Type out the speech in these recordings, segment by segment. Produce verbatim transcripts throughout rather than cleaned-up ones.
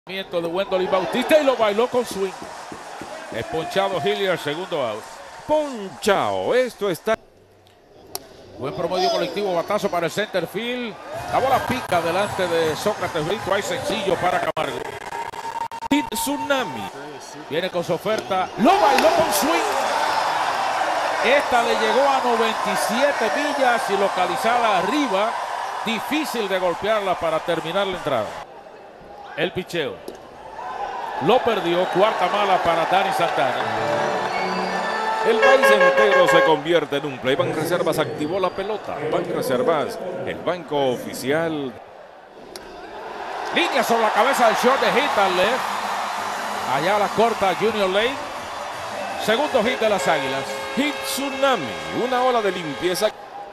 De Wendell y Bautista y lo bailó con swing. Es ponchado Hilliard, segundo out. Ponchao, esto está. Buen promedio colectivo, batazo para el center field. La bola pica delante de Sócrates Brito. Hay sencillo para Camargo. Tsunami. Viene con su oferta. Lo bailó con swing. Esta le llegó a noventa y siete millas y localizada arriba. Difícil de golpearla para terminar la entrada. El picheo. Lo perdió. Cuarta mala para Dani Santana. El país entero se convierte en un play. Banreservas activó la pelota. Banreservas, el banco oficial. Línea sobre la cabeza del short de hit al left. Allá la corta Junior Lake. Segundo hit de las Águilas. Hit Tsunami. Una ola de limpieza.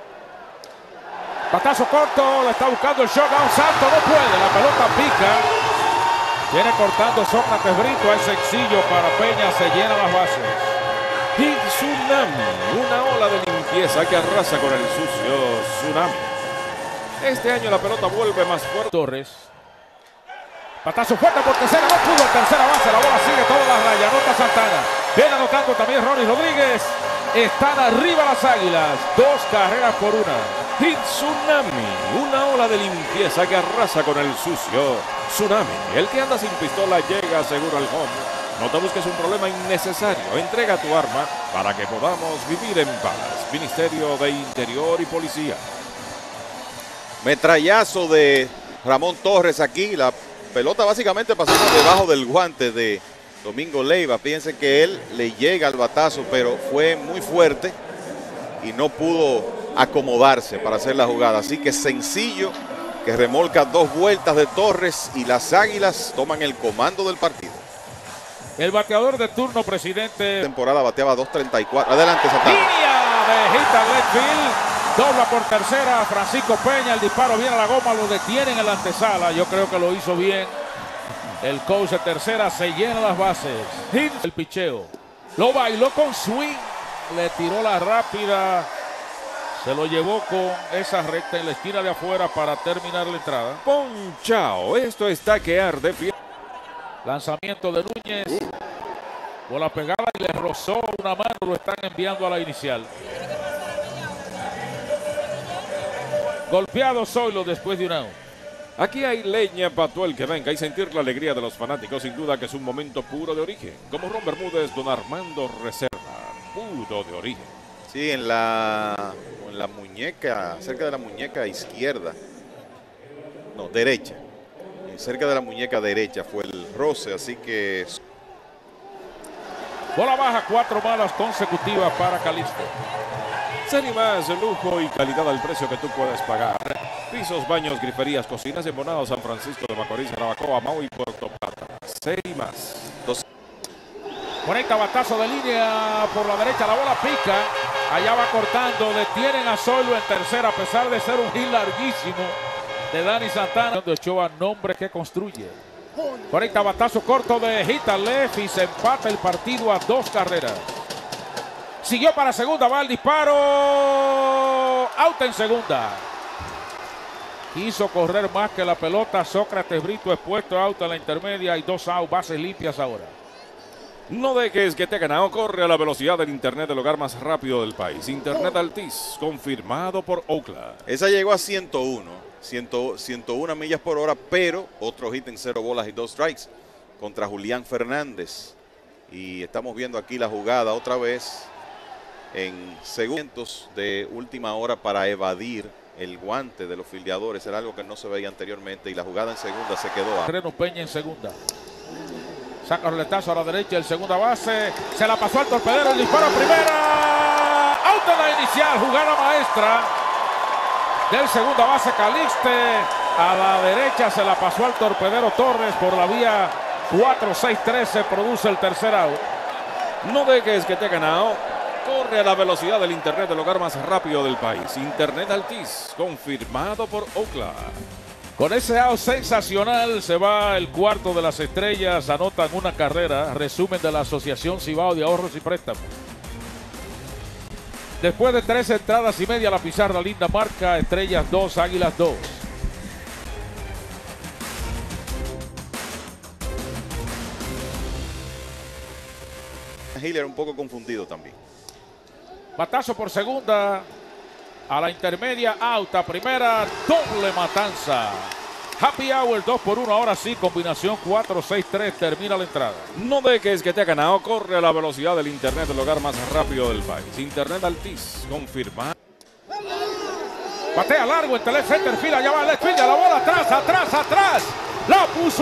Batazo corto. Le está buscando el short. Da un salto. No puede. La pelota pica. Viene cortando Sócrates Brito. Es sencillo para Peña. Se llena las bases. Hit Tsunami. Una ola de limpieza que arrasa con el sucio Tsunami. Este año la pelota vuelve más fuerte. Torres. Batazo fuerte por tercera. No pudo en tercera base. La bola sigue toda la raya. Anota Santana. Viene anotando también Ronnie Rodríguez. Están arriba las Águilas. Dos carreras por una. Hit Tsunami. Una ola de limpieza que arrasa con el sucio Tsunami. El que anda sin pistola llega seguro al home. No te busques un problema innecesario. Entrega tu arma para que podamos vivir en paz. Ministerio de Interior y Policía. Metrallazo de Ramón Torres aquí. La pelota básicamente pasó por debajo del guante de Domingo Leiva. Piensen que él le llega al batazo, pero fue muy fuerte y no pudo acomodarse para hacer la jugada. Así que sencillo, que remolca dos vueltas de Torres y las Águilas toman el comando del partido. El bateador de turno, presidente. Temporada bateaba dos treinta y cuatro. Adelante, Santana. Línea de hit al left field. Dobla por tercera. Francisco Peña. El disparo viene a la goma. Lo detienen en la antesala. Yo creo que lo hizo bien. El coach de tercera se llena las bases. Hit el picheo. Lo bailó con swing. Le tiró la rápida. Se lo llevó con esa recta en la esquina de afuera para terminar la entrada. Ponchao. Esto está que arde. Lanzamiento de Núñez. Bola pegada y le rozó una mano. Lo están enviando a la inicial. Golpeado Zoilo después de un out. Aquí hay leña para todo el que venga y sentir la alegría de los fanáticos. Sin duda que es un momento puro de origen. Como Ron Bermúdez, don Armando Reserva. Puro de origen. Sí, en la, en la muñeca, cerca de la muñeca izquierda. No, derecha. Cerca de la muñeca derecha fue el roce, así que... Bola baja, cuatro malas consecutivas para Calixto. Serie más, lujo y calidad al precio que tú puedes pagar. Pisos, baños, griferías, cocinas en Bonao, San Francisco de Macorís, Jarabacoa, Mau y Puerto Plata. Serie más. Dos. Conecta batazo de línea por la derecha, la bola pica. Allá va cortando, detienen a Zoilo en tercera a pesar de ser un hit larguísimo de Dani Santana. De Ochoa, nombre que construye. Conecta batazo corto de hit al left y se empata el partido a dos carreras. Siguió para segunda, va el disparo. Out en segunda. Quiso correr más que la pelota. Sócrates Brito expuesto, out en la intermedia. Hay dos out, bases limpias ahora. No dejes que te ganado. Corre a la velocidad del internet del hogar más rápido del país. Internet Altis, confirmado por Ookla. Esa llegó a ciento uno. ciento uno millas por hora, pero otro hit en cero bolas y dos strikes contra Julián Fernández. Y estamos viendo aquí la jugada otra vez en segundos de última hora para evadir el guante de los fildeadores. Era algo que no se veía anteriormente y la jugada en segunda se quedó a... Terreno Peña en segunda. Saca el letazo a la derecha, el segunda base. Se la pasó al torpedero, el disparo a primera. Out en la inicial, jugada maestra del segunda base Calixte. A la derecha se la pasó al torpedero Torres por la vía cuatro seis tres. Se produce el tercer out. No dejes que te ganado. Corre a la velocidad del internet del hogar más rápido del país. Internet Altis, confirmado por Ookla. Con ese out sensacional se va el cuarto de las estrellas. Anotan una carrera. Resumen de la Asociación Cibao de Ahorros y Préstamos. Después de tres entradas y media, la pizarra linda marca Estrellas dos, Águilas dos. Hiller un poco confundido también. Batazo por segunda. A la intermedia, out a primera, doble matanza. Happy Hour dos por uno, ahora sí, combinación cuatro seis tres, termina la entrada. No dejes que te ha ganado, corre a la velocidad del internet, el hogar más rápido del país. Internet Altis, confirma. Batea largo entre left center field, allá va el left field, la bola atrás, atrás, atrás. La puso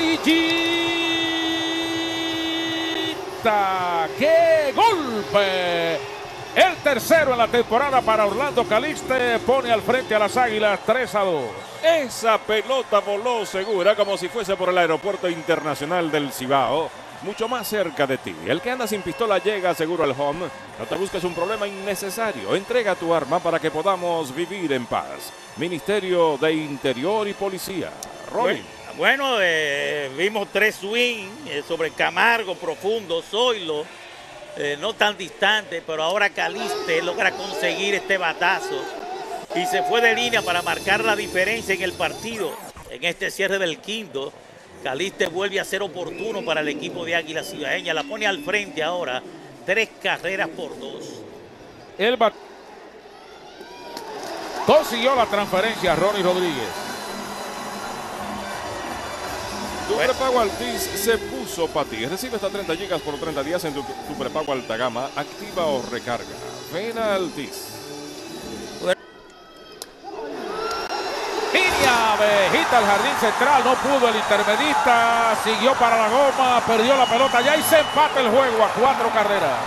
amarillita. ¡Qué golpe! El tercero en la temporada para Orlando Calixte, pone al frente a las Águilas tres a dos. Esa pelota voló segura como si fuese por el aeropuerto internacional del Cibao, mucho más cerca de ti. El que anda sin pistola llega seguro al home. No te busques un problema innecesario. Entrega tu arma para que podamos vivir en paz. Ministerio de Interior y Policía. Robin. Bueno, bueno eh, vimos tres swings eh, sobre Camargo, profundo, Zoilo. Eh, no tan distante, pero ahora Calixte logra conseguir este batazo y se fue de línea para marcar la diferencia en el partido. En este cierre del quinto, Calixte vuelve a ser oportuno para el equipo de Águilas Cibaeñas. La pone al frente ahora, tres carreras por dos. El bat consiguió la transferencia a Ronnie Rodríguez. Tu bueno. prepago Altis se puso para ti. Recibe hasta treinta gigas por treinta días en tu, tu prepago alta gama. Activa o recarga. Ven a Altis. Línea abejita al jardín central. No pudo el intermedista. Siguió para la goma. Perdió la pelota ya y se empata el juego a cuatro carreras.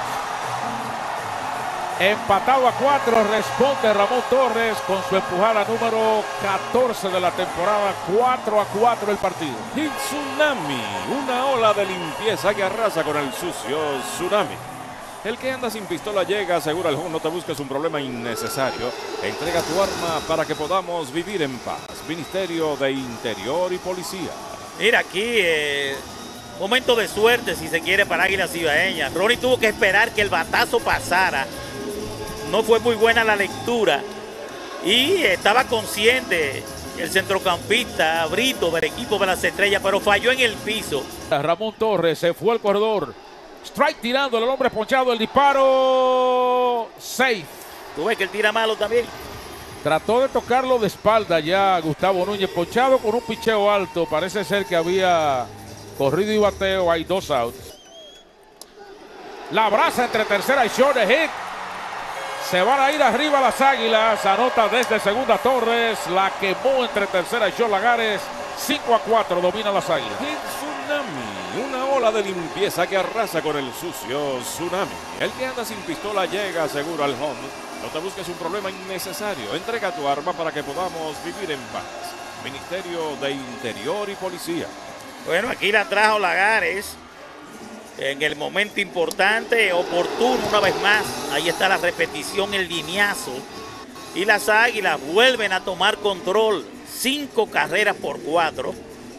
Empatado a cuatro, responde Ramón Torres con su empujada número catorce de la temporada. Cuatro a cuatro el partido. Y Tsunami, una ola de limpieza que arrasa con el sucio Tsunami. El que anda sin pistola llega, asegura el home, no te busques un problema innecesario. Entrega tu arma para que podamos vivir en paz. Ministerio de Interior y Policía. Mira aquí, eh, momento de suerte si se quiere para Águilas Cibaeñas. Ronnie tuvo que esperar que el batazo pasara. No fue muy buena la lectura y estaba consciente el centrocampista Brito del equipo de las Estrellas, pero falló en el piso. Ramón Torres se fue al corredor. Strike tirando, el hombre ponchado, el disparo. Safe. ¿Tú ves que él tira malo también? Trató de tocarlo de espalda ya Gustavo Núñez, ponchado con un picheo alto. Parece ser que había corrido y bateo. Hay dos outs. La abraza entre tercera y short, hit. Se van a ir arriba las Águilas. Anota desde segunda Torres. La quemó entre tercera y short Lagares. cinco a cuatro domina las Águilas. Y Tsunami, una ola de limpieza que arrasa con el sucio Tsunami. El que anda sin pistola llega seguro al home. No te busques un problema innecesario. Entrega tu arma para que podamos vivir en paz. Ministerio de Interior y Policía. Bueno, aquí la trajo Lagares. En el momento importante, oportuno una vez más. Ahí está la repetición, el lineazo. Y las Águilas vuelven a tomar control. Cinco carreras por cuatro.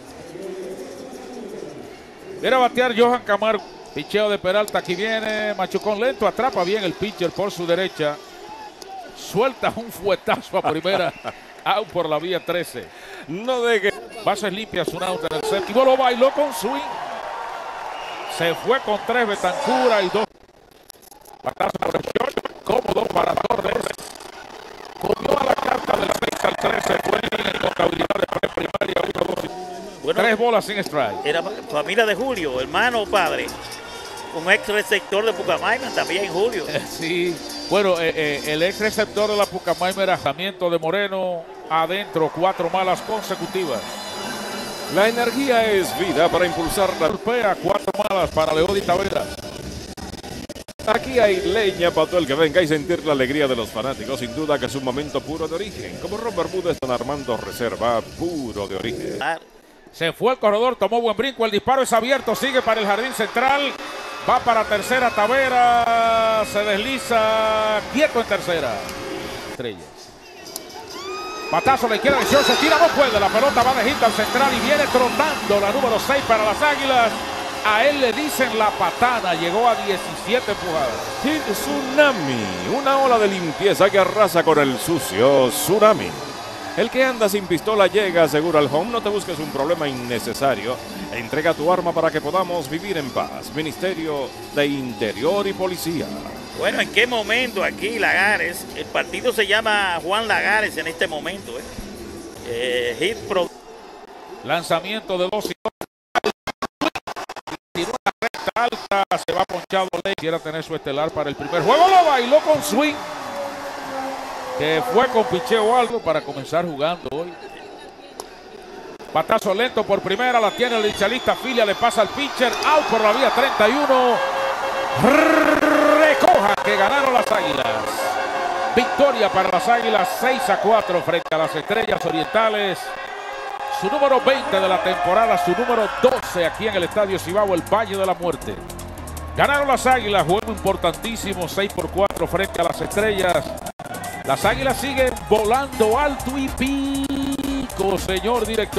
Viene a batear Johan Camargo. Picheo de Peralta, aquí viene. Machucón lento, atrapa bien el pitcher por su derecha. Suelta un fuetazo a primera. Out por la vía trece. No deje. Bases limpias, un out en el séptimo. Lo bailó con swing. Se fue con tres Betancura y dos. Batazo por el short. Cómodo para Torres. Comió a la carta del seis al trece. Fue en contabilidad de pre-primaria. uno, dos. Bueno, tres bolas sin strike. Era familia de Julio, hermano o padre. Un ex receptor de Pucamaima también, Julio. Sí. Bueno, eh, eh, el ex receptor de la Pucamaima era Jamiento de Moreno. Adentro, cuatro malas consecutivas. La energía es vida para impulsar la... Golpea, cuatro malas para Leody Taveras. Aquí hay leña para todo el que venga y sentir la alegría de los fanáticos. Sin duda que es un momento puro de origen. Como Ron Bermúdez, Don Armando Reserva, puro de origen. Se fue el corredor, tomó buen brinco. El disparo es abierto, sigue para el jardín central. Va para tercera Taveras. Se desliza, quieto en tercera. Estrellas. Batazo a la izquierda, se tira, no puede. La pelota va de hit al central y viene trotando la número seis para las Águilas. A él le dicen la patana, llegó a diecisiete empujadas. Y Tsunami, una ola de limpieza que arrasa con el sucio Tsunami. El que anda sin pistola llega seguro al home, no te busques un problema innecesario. Entrega tu arma para que podamos vivir en paz. Ministerio de Interior y Policía. Bueno, ¿en qué momento aquí Lagares? El partido se llama Juan Lagares en este momento. ¿eh? Eh, hit pro... Lanzamiento de dos y dos. Tiró una recta alta, se va ponchado Ley. Quiere tener su estelar para el primer juego. Lo bailó con swing. Que fue con picheo alto para comenzar jugando hoy. Batazo lento por primera, la tiene el inicialista Filia, le pasa al pitcher, out por la vía treinta y uno. Recoja que ganaron las Águilas. Victoria para las Águilas, seis a cuatro frente a las Estrellas Orientales. Su número veinte de la temporada, su número doce aquí en el Estadio Cibao, el Valle de la Muerte. Ganaron las Águilas, juego importantísimo, seis por cuatro frente a las Estrellas. Las Águilas siguen volando alto y pico, señor director.